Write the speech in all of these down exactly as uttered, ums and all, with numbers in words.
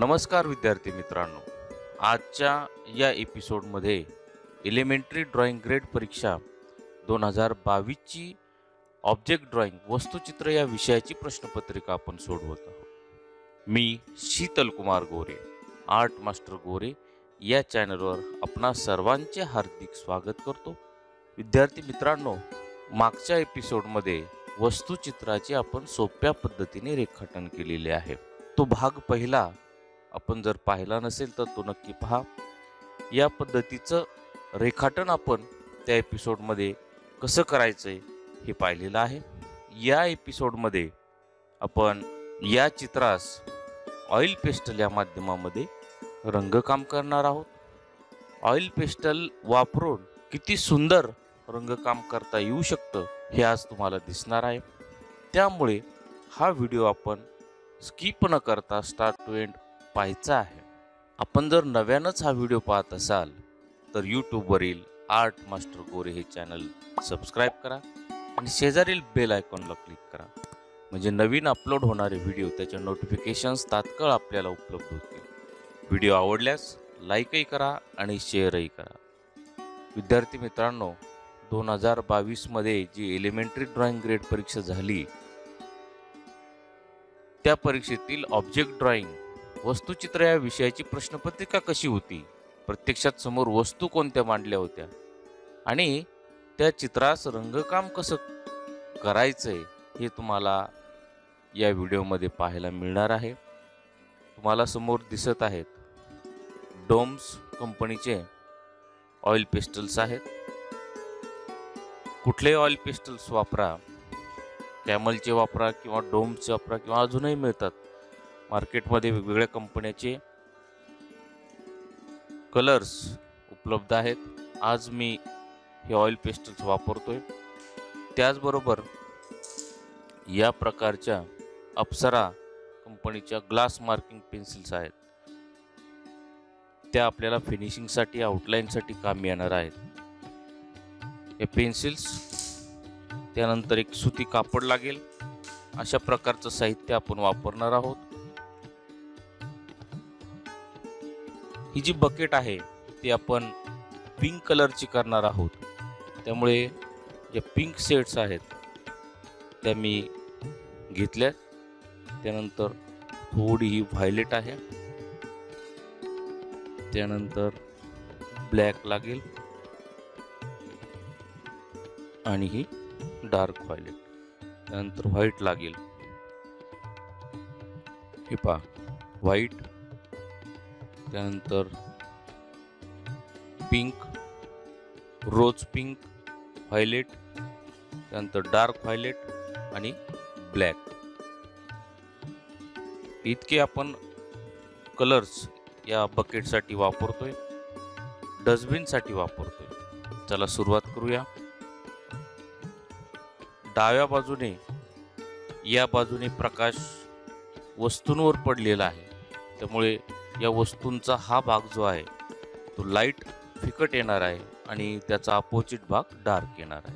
नमस्कार विद्यार्थी मित्रांनो, आजच्या या एपिसोडमध्ये एलिमेंटरी ड्रॉइंग ग्रेड परीक्षा दोन हजार बावीसची ऑब्जेक्ट ड्रॉइंग वस्तुचित्र या विषयाची प्रश्नपत्रिका आपण सोडवत आहोत. मी शीतल कुमार गोरे, आर्ट मास्टर गोरे या चॅनलवर आपणा सर्वांचे हार्दिक स्वागत करतो. विद्यार्थी मित्रांनो, मागच्या एपिसोडमध्ये वस्तुचित्राचे आपण सोप्या पद्धतीने रेखाटन केलेले आहे. तो भाग पहिला आपण जर पाहिला नसेल तर तो नक्की पहा. या पद्धतीचं रेखाटन आपण त्या एपिसोडमध्ये कसं करायचंय हे पाहिलेलं आहे. या एपिसोडमध्ये आपण या चित्रास ऑइल पेस्टल या माध्यमामध्ये रंगकाम करणार आहोत. ऑइल पेस्टल वापरून किती सुंदर रंगकाम करता येऊ शकतं हे आज तुम्हाला दिसणार आहे. त्यामुळे हा व्हिडिओ आपण स्किप न करता स्टार्ट टू एंड पाहायचा आहे. आपण जर नव्यानंच हा व्हिडिओ पाहत असाल तर यूट्यूबवरील आर्ट मास्टर गोरे हे चॅनल सबस्क्राईब करा आणि शेजारील बेल आयकॉनला क्लिक करा, म्हणजे नवीन अपलोड होणारे व्हिडिओ त्याचे नोटिफिकेशन्स तात्काळ आपल्याला उपलब्ध होतील. व्हिडिओ आवडल्यास लाईकही करा आणि शेअरही करा. विद्यार्थी मित्रांनो, दोन हजार बावीसमध्ये जी एलिमेंटरी ड्रॉइंग ग्रेड परीक्षा झाली त्या परीक्षेतील ऑब्जेक्ट ड्रॉइंग वस्तुचित्र या विषयाची प्रश्नपत्रिका कशी होती, प्रत्यक्षात समोर वस्तू कोणत्या मांडल्या होत्या आणि त्या चित्रास रंगकाम कसं करायचंय हे तुम्हाला या व्हिडिओमध्ये पाहायला मिळणार आहे. तुम्हाला समोर दिसत आहेत डोम्स कंपनीचे ऑइल पेस्टल्स आहेत. कुठले ऑइल पेस्टल्स वापरा, कॅमलचे वापरा किंवा डोम्सचे वापरा किंवा अजूनही मिळतात मार्केटमध्ये वेगवेगळ्या कंपन्याचे कलर्स उपलब्ध आहेत. आज मी हे ऑइल पेस्टल्स वापरतोय. त्याचबरोबर या प्रकारच्या अप्सरा कंपनीच्या ग्लास मार्किंग पेन्सिल्स आहेत. त्या आपल्याला फिनिशिंगसाठी आउटलाईनसाठी कामी येणार आहेत. हे पेन्सिल्स, त्यानंतर एक सुती कापड लागेल. अशा प्रकारचं साहित्य आपण वापरणार आहोत. ही जी बकेट आहे ती आपण पिंक कलरची करणार आहोत. त्यामुळे जे पिंक शेड्स आहेत त्या मी घेतल्या. त्यानंतर थोडी ही व्हायलेट आहे, त्यानंतर ब्लॅक लागेल आणि ही डार्क व्हायलेट, त्यानंतर व्हाईट लागेल. हे पहा, व्हाईट, त्यानंतर पिंक, रोज पिंक, व्हायलेट, त्यानंतर डार्क व्हायलेट आणि ब्लॅक. इतके आपण कलर्स या बकेटसाठी वापरतोय, डस्टबिनसाठी वापरतोय. चला सुरुवात करूया. डाव्या बाजूने या बाजूने प्रकाश वस्तूंवर पडलेला आहे, त्यामुळे या वस्तूंचा हा भाग जो आहे तो लाईट फिकट येणार आहे आणि त्याचा अपोजिट भाग डार्क येणार आहे.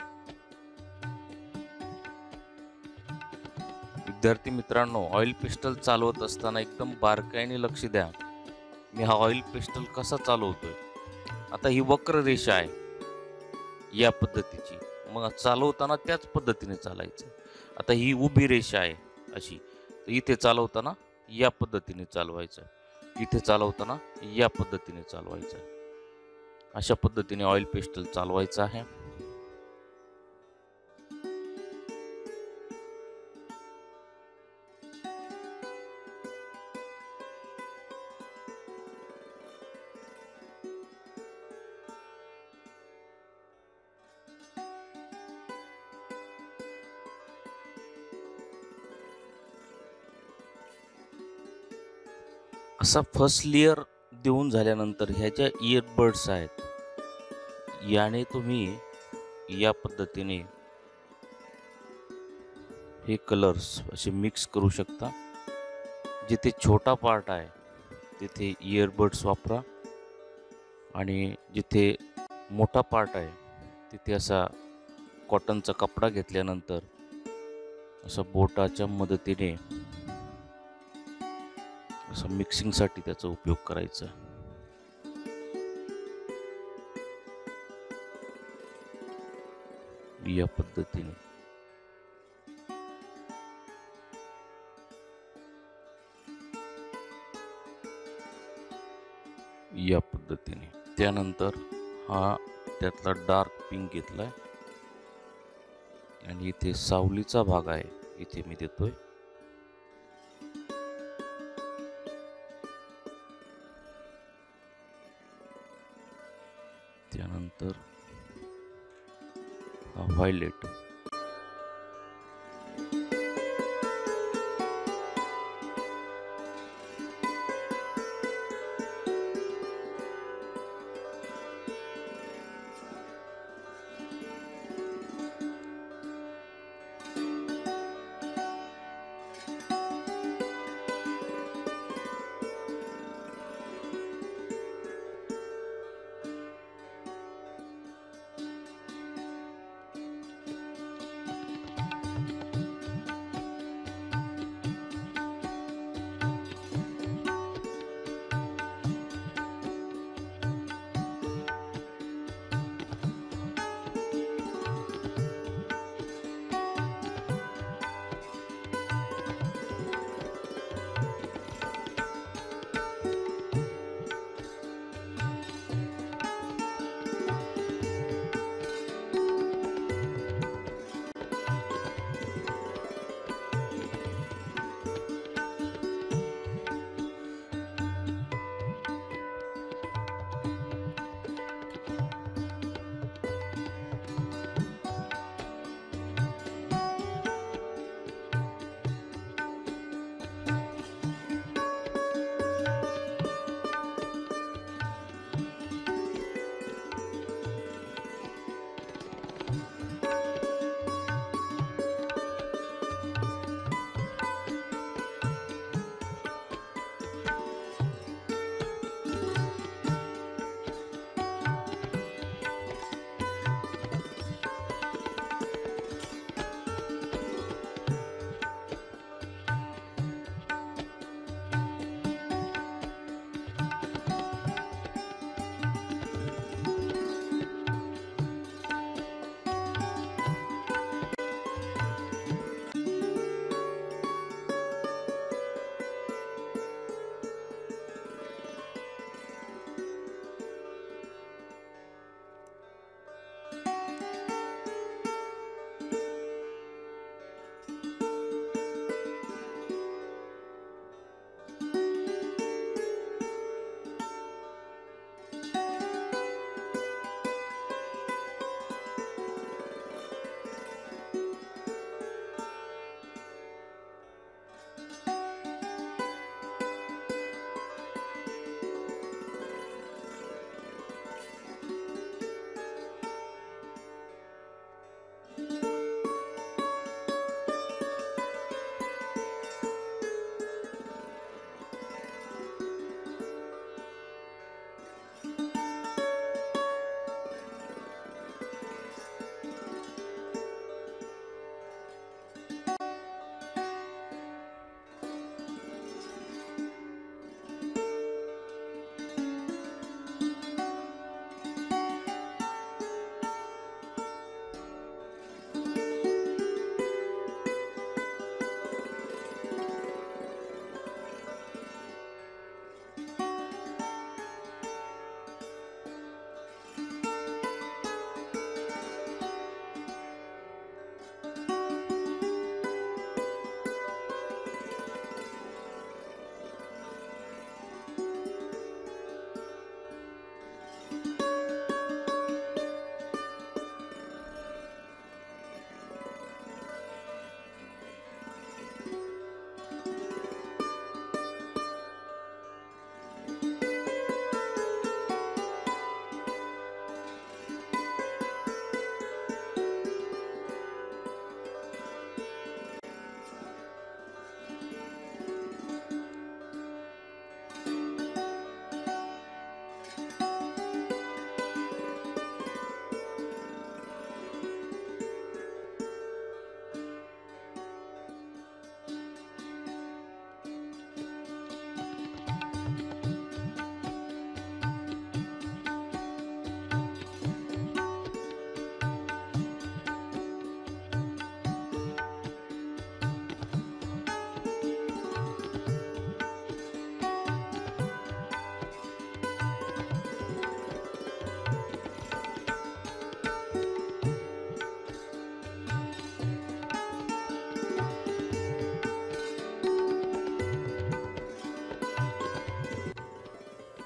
विद्यार्थी मित्रांनो, ऑइल पेस्टल चालवत असताना एकदम बारकाईने लक्ष द्या. मी हा ऑइल पेस्टल कसा चालवतोय. आता ही वक्र रेषा आहे या पद्धतीची, मग चालवताना त्याच पद्धतीने चालायचं. आता ही उभी रेषा आहे अशी, तर इथे चालवताना या पद्धतीने चालवायचं, इथे चालवताना या पद्धतीने चालवायचं. अशा पद्धतीने ऑइल पेस्टल चालवायचं आहे. असा फर्स्ट लेअर देऊन झाल्यानंतर ह्या ज्या इयरबड्स आहेत याने तुम्ही या पद्धतीने हे कलर्स असे मिक्स करू शकता. जिथे छोटा पार्ट आहे तिथे इयरबड्स वापरा आणि जिथे मोठा पार्ट आहे तिथे असा कॉटनचा कपडा घेतल्यानंतर असा बोटाच्या मदतीने असं मिक्सिंगसाठी त्याचा उपयोग करायचा. या पद्धतीने या पद्धतीने त्यानंतर हा त्यातला डार्क पिंक घेतलाय आणि इथे सावलीचा भाग आहे, इथे मी देतोय. त्यानंतर हा व्हायलेट.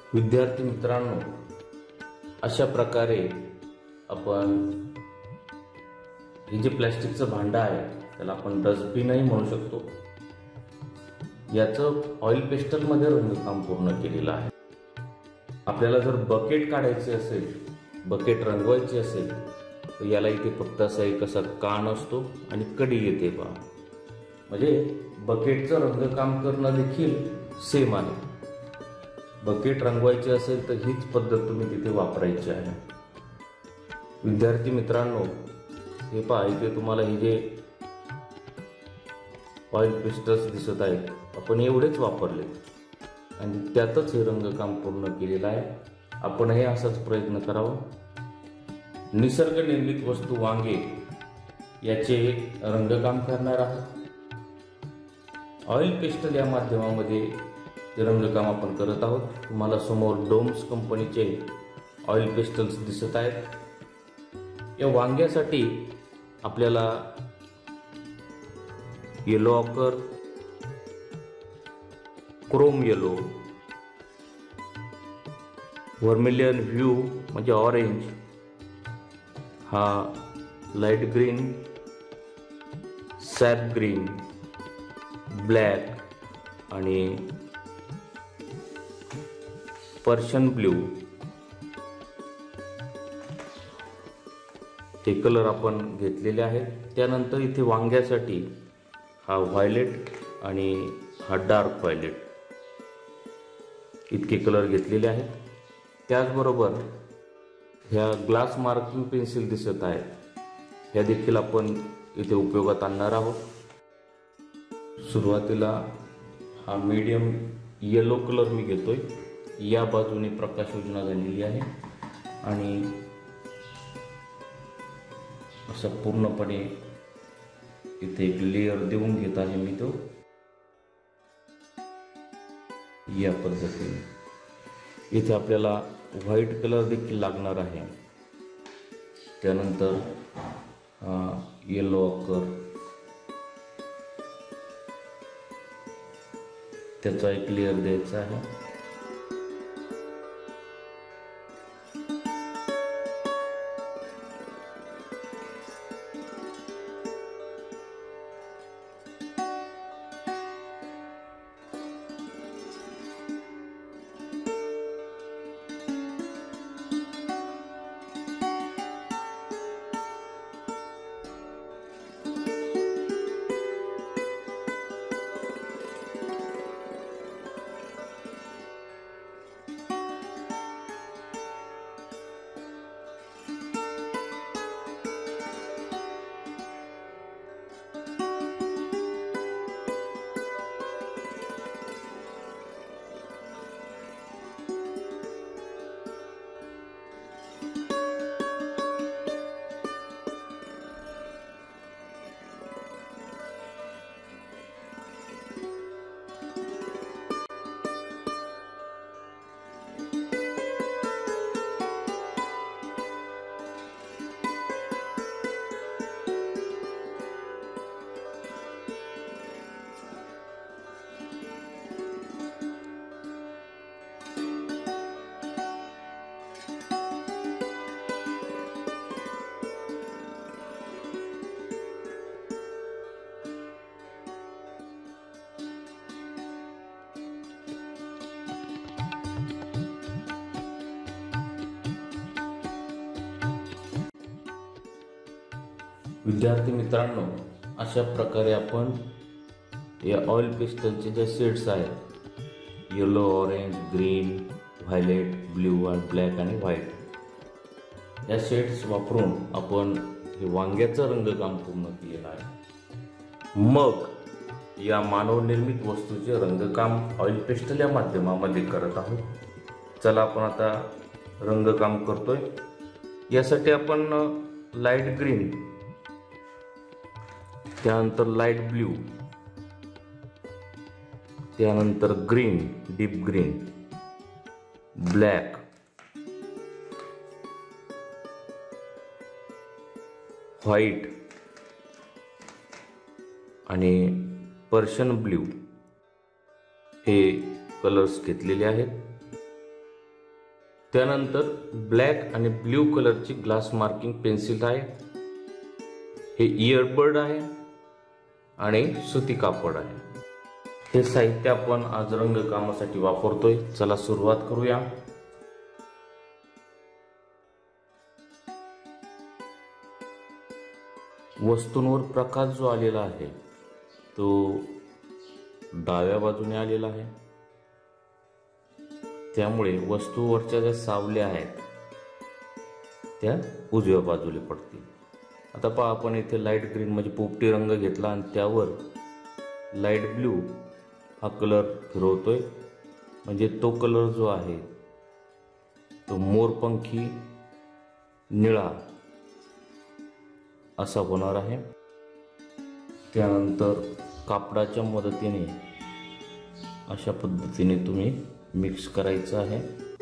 विद्यार्थी मित्रांनो, अशा प्रकारे आपण हे जे प्लॅस्टिकचं भांडं आहे त्याला आपण डस्टबिनही म्हणू शकतो. याचं ऑइल पेस्टलमध्ये रंगकाम पूर्ण केलेलं आहे. आपल्याला जर बकेट काढायचे असेल, बकेट रंगवायची असेल तर याला इथे फक्त असा एक असा कान असतो आणि कडी येते पहा. म्हणजे बकेटचं रंगकाम करणं देखील सेम आहे. बकेट रंगवायची असेल तर हीच पद्धत तुम्ही तिथे वापरायची आहे. विद्यार्थी मित्रांनो, हे पहा इथे तुम्हाला हे जे ऑइल पेस्टल्स दिसत आहेत, आपण एवढेच वापरले आणि त्यातच हे रंगकाम पूर्ण केलेलं आहे. आपणही असाच प्रयत्न करावा. निसर्ग निर्मित वस्तू वांगे याचे रंगकाम करणार आहात. ऑइल पेस्टल या माध्यमामध्ये ते रंगकाम आपण करत आहोत. तुम्हाला समोर डोम्स कंपनीचे ऑइल पेस्टल्स दिसत आहेत. या वांग्यासाठी आपल्याला yellow ochre, chrome yellow, vermilion hue म्हणजे ऑरेंज, हा light green, sap green, black आणि पर्शियन ब्ल्यू हे कलर आपण घेतलेले आहेत. त्यानंतर इथे वांग्यासाठी हा व्हायलेट आणि हा डार्क व्हायलेट इतके कलर घेतलेले आहेत. त्याचबरोबर ह्या ग्लास मार्किंग पेन्सिल दिसत आहेत, ह्या देखील आपण इथे उपयोगात आणणार आहोत. सुरुवातीला हा मीडियम येलो कलर मी घेतोय. या बाजूने प्रकाश योजना झालेली आहे आणि असं पूर्णपणे इथे एक लेअर देऊन घेत आहे मी तो. या पद्धतीने इथे आपल्याला व्हाईट कलर देखील लागणार आहे. त्यानंतर येलो ऑकर, त्याचा एक लेअर द्यायचा आहे. विद्यार्थी मित्रांनो, अशा प्रकारे आपण या ऑइल पेस्टलचे जे शेड्स आहेत, yellow, orange, green, violet, blue आणि ब्लॅक आणि व्हाईट, या शेड्स वापरून आपण हे वांग्याचं रंगकाम पूर्ण केलेलं आहे. मग या मानवनिर्मित वस्तूचे रंगकाम ऑइल पेस्टल या माध्यमामध्ये करत आहोत. चला आपण आता रंगकाम करतोय. यासाठी आपण लाईट ग्रीन, त्यानंतर लाईट ब्ल्यू, त्यानंतर green, deep green, black, white आणि पर्शियन ब्ल्यू हे कलर्स घेतलेले आहेत. त्यानंतर ब्लॅक आणि ब्ल्यू कलरची ग्लास मार्किंग पेन्सिल आहे, हे इयरबड आहे आणि सुती कापड आहे. हे साहित्य आपण आज रंगकामासाठी वापरतोय. चला सुरुवात करूया. वस्तूंवर प्रकाश जो आलेला आहे तो डाव्या बाजूने आलेला आहे, त्यामुळे वस्तूवरच्या ज्या सावल्या आहेत त्या उजव्या बाजूला पडतील. आता पहा, आपण इथे लाईट ग्रीन म्हणजे पोपटी रंग घेतला आणि त्यावर लाईट ब्ल्यू हा कलर फिरवतोय, म्हणजे तो कलर जो आहे तो मोरपंखी निळा असा होणार आहे. त्यानंतर कापडाच्या मदतीने अशा पद्धतीने तुम्ही मिक्स करायचं आहे.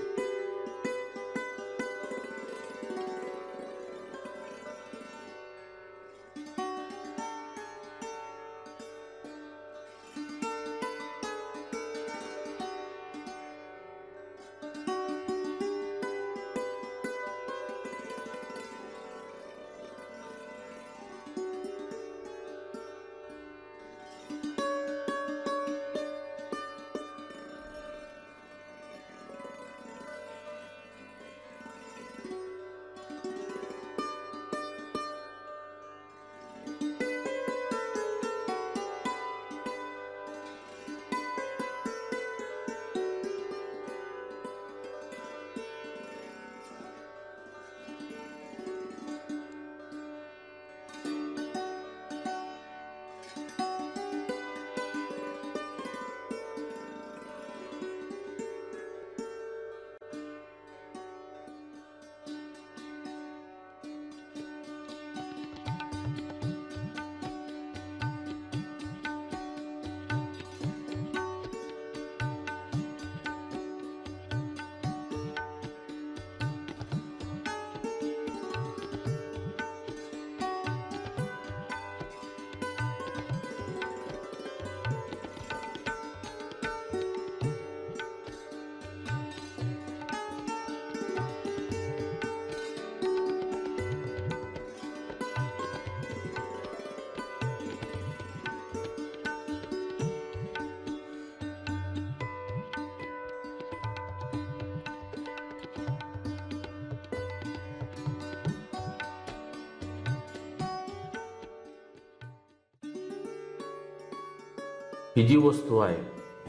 ही जी वस्तू आहे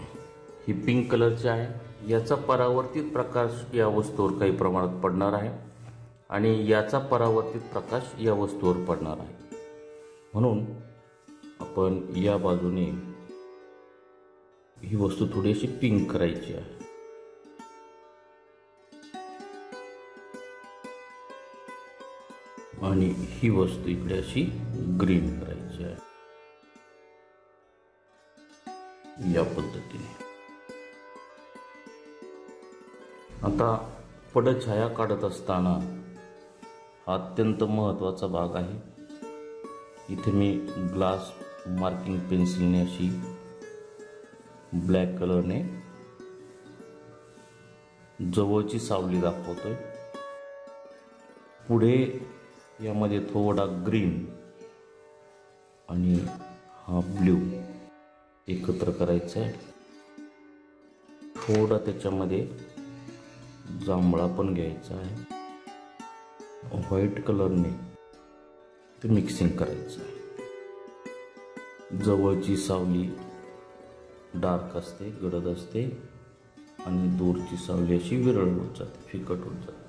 ही पिंक कलरची आहे. याचा परावर्तित प्रकाश या वस्तूवर काही प्रमाणात पडणार आहे आणि याचा परावर्तित प्रकाश या वस्तूवर पडणार आहे. म्हणून आपण या बाजूने ही वस्तू थोडीशी पिंक करायची आहे. आणि ही वस्तू इकडे अशी ग्रीन करायची आहे या पद्धतीने. आता पडछाया काढत असताना हा अत्यंत महत्त्वाचा भाग आहे. इथे मी ग्लास मार्किंग पेन्सिलने अशी ब्लॅक कलरने जवळची सावली दाखवतोय. पुढे यामध्ये थोडा ग्रीन आणि हा ब्ल्यू एकत्र करायचा आहे. थोडा त्याच्यामध्ये जांभळा पण घ्यायचा आहे. व्हाईट कलरने ते मिक्सिंग करायचं आहे. जवळची सावली डार्क असते, गडद असते आणि दूरची सावली अशी विरळ होत जाते, फिकट होत जाते.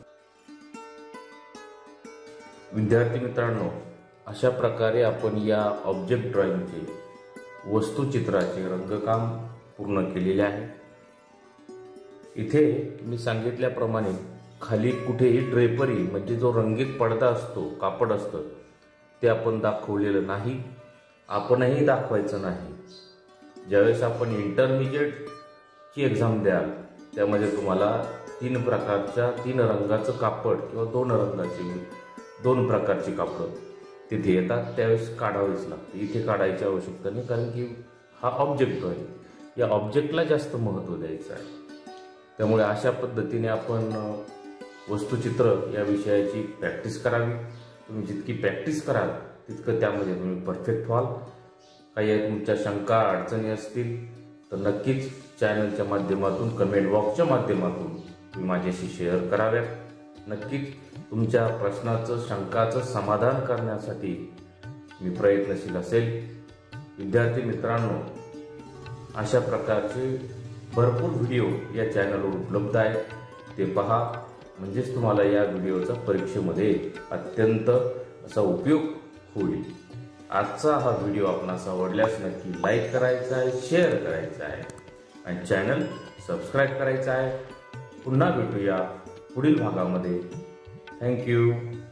विद्यार्थी मित्रांनो, अशा प्रकारे आपण या ऑब्जेक्ट ड्रॉइंगचे वस्तुचित्राचे रंगकाम पूर्ण केलेले आहे. इथे मी सांगितल्याप्रमाणे खाली कुठेही ड्रेपरी म्हणजे जो रंगीत पडदा असतो, कापड असतं, ते आपण दाखवलेलं नाही, आपणही दाखवायचं नाही. ज्यावेळेस आपण इंटरमिजिएटची एक्झाम द्याल त्यामध्ये तुम्हाला तीन प्रकारच्या तीन रंगाचं कापड किंवा दोन रंगाचे दोन प्रकारची कापड तिथे येतात, त्यावेळेस काढावीच लागते. इथे काढायची आवश्यकता नाही, कारण की हा ऑब्जेक्ट आहे, या ऑब्जेक्टला जास्त महत्त्व द्यायचं आहे. त्यामुळे अशा पद्धतीने आपण वस्तुचित्र या विषयाची प्रॅक्टिस करावी. तुम्ही जितकी प्रॅक्टिस कराल तितकं त्यामध्ये तुम्ही परफेक्ट व्हाल. काही तुमच्या शंका अडचणी असतील तर नक्कीच चॅनलच्या माध्यमातून कमेंट बॉक्सच्या माध्यमातून तुम्ही माझ्याशी शेअर कराव्यात. नक्कीच तुमच्या प्रश्नाचं शंकाचं समाधान करण्यासाठी मी प्रयत्नशील असेल. विद्यार्थी मित्रांनो, अशा प्रकारचे भरपूर व्हिडिओ या चॅनलवर उपलब्ध आहेत, ते पहा. म्हणजेच तुम्हाला या व्हिडिओचा परीक्षेमध्ये अत्यंत असा उपयोग होईल. आजचा हा व्हिडिओ आपणास आवडल्यास नक्की लाईक करायचा आहे, शेअर करायचा आहे आणि चॅनल सबस्क्राईब करायचा आहे. पुन्हा भेटूया पुढील भागामध्ये. थँक्यू.